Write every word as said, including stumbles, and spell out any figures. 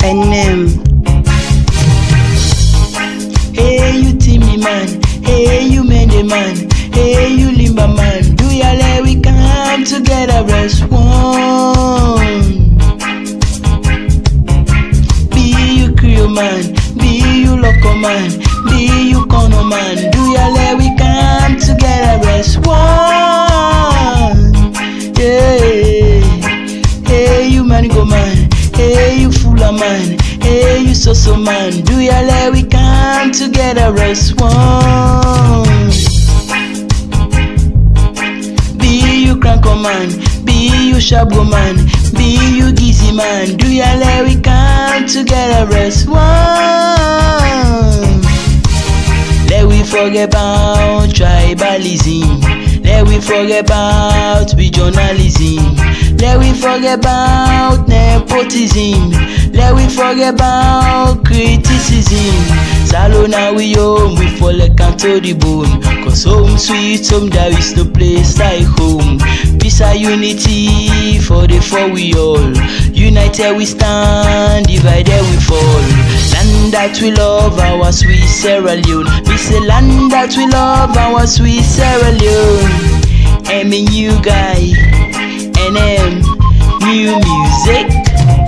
and them. Hey you Timmy man, hey you Mendy man, hey you Limba man, do ya let we come together as one. Be you Creole man, be you local man, be you Kono man, do ya let we come together as one. Yeah. Hey you Manigo man, hey you Fula man, hey you Soso man, do ya let we come together as one. Be you Cranko man, be you Shabo man, be you Gizzy man, do ya let we come together as one. Let we forget about tribalism, let we forget about regionalism, let we forget about nepotism, let we forget about criticism. Salone we home, we fall like to the bone, cause home sweet home, there is no place like home. Peace and unity for the four we all, united we stand, divided we fall. Land that we love, our sweet Sierra Leone. We say land that we love, our sweet Sierra Leone. M and you guy, N M, new music.